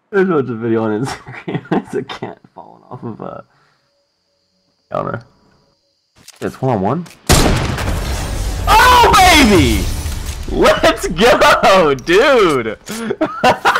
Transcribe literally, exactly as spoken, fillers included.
There's a bunch of video on Instagram. It's a cat falling off of a counter. It's one on one. Oh baby! Let's go, dude!